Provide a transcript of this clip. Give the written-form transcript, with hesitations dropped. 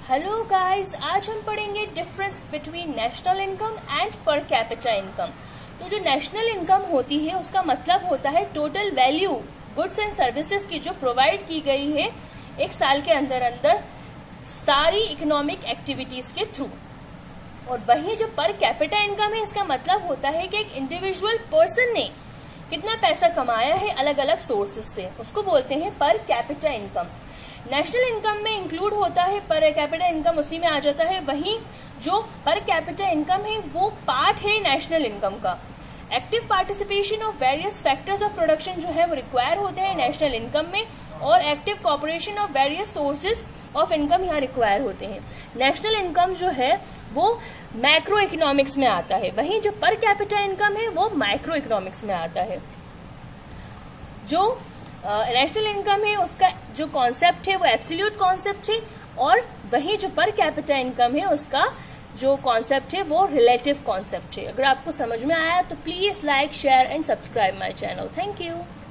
Hello guys, आज हम पढ़ेंगे difference between national income and per capita income. तो जो नेशनल इनकम होती है उसका मतलब होता है total value goods and services की जो प्रोवाइड की गई है एक साल के अंदर अंदर सारी इकोनॉमिक एक्टिविटीज के थ्रू। और वही जो पर कैपिटा इनकम है इसका मतलब होता है कि एक इंडिविजुअल पर्सन ने कितना पैसा कमाया है अलग अलग सोर्सेज से, उसको बोलते हैं per capita income. National income में इंक्लूड होता है पर कैपिटा इनकम, उसी में आ जाता है। वहीं जो पर कैपिटा इनकम है वो पार्ट है नेशनल इनकम का। Active participation of various factors of production जो है वो रिक्वायर होते हैं नेशनल इनकम में, और active cooperation of various sources of income यहाँ रिक्वायर होते हैं। नेशनल इनकम जो है वो मैक्रो इकोनॉमिक्स में आता है, वहीं जो पर कैपिटा इनकम है वो माइक्रो इकोनॉमिक्स में आता है। जो नेशनल इनकम है उसका जो कॉन्सेप्ट है वो एब्सोल्यूट कॉन्सेप्ट है, और वही जो पर कैपिटा इनकम है उसका जो कॉन्सेप्ट है वो रिलेटिव कॉन्सेप्ट है। अगर आपको समझ में आया तो please like, share and subscribe my channel. Thank you.